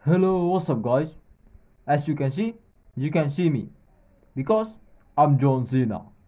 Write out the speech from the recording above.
Hello, what's up, guys? As you can see me because I'm John Cena.